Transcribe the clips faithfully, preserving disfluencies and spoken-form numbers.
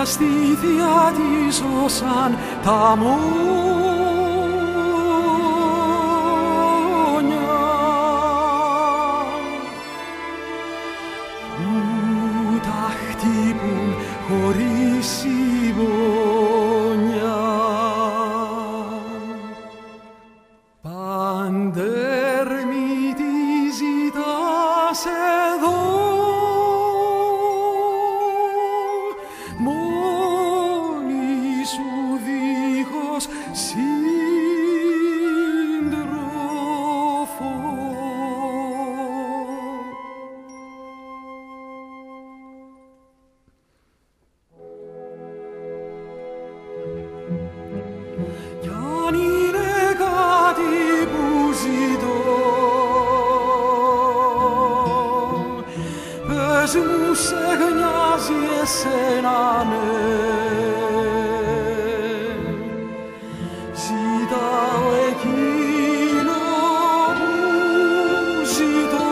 στήθια της σώσαν τα μόνια που τα χτύπουν χωρίς συμπόνια. Παντέρμη τι ζητάς εδώ, μόνη σου δίχως σύντροφο. Κι αν είναι κάτι που ζητώ, πες μου σε γνιάζει εσένα, ναι. Ζητάω εκείνο που ζητώ,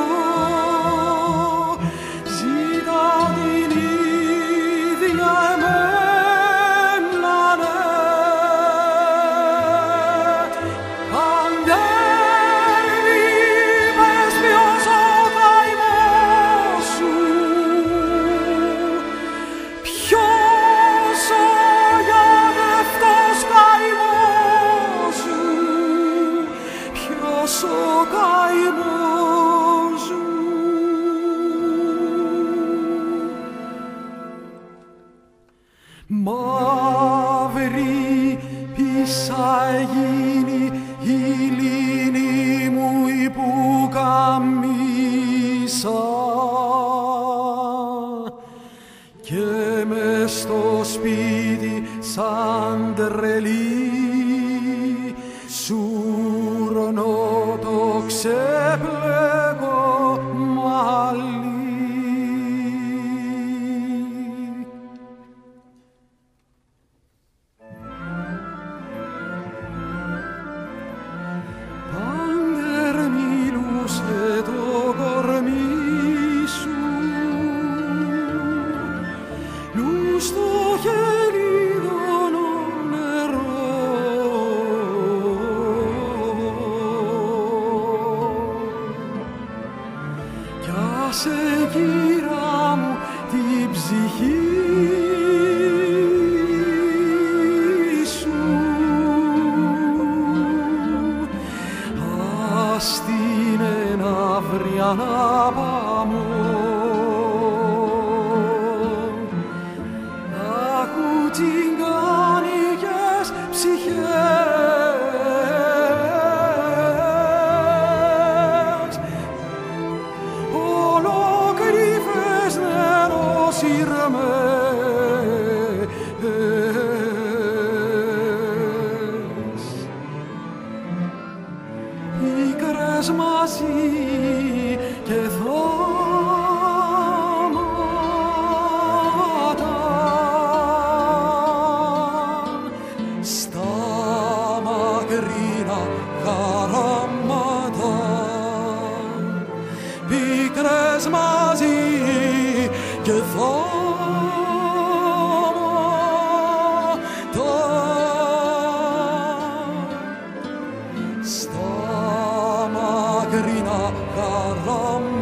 ζητάω την ίδια εμένα, ναι. Παντέρμη, πες ποιος ο καημός σου, ποιος ο γιατρευτός καημός σου, ποιος ο καημός σου. Μαύρη πίσα γίνει η λίνη μου η πουκαμίσα και μες στο σπίτι σαν τρελή σουρνώ το ξέπλεκο μαλλί. Παντέρμιλούσε το κορμί σου, νου στο γελίδωνο νερό. Κι άσε κύρα μου την ψυχή σου, ας την εναύρια να πάμε, άκου τσιγκάνικες ψυχές, ολοκρύφες νεροσυρμές, πίκρες μαζί και θάματα στα μακρινά χαράματα, πίκρες μαζί και θάματα στα μακρινά χαράματα.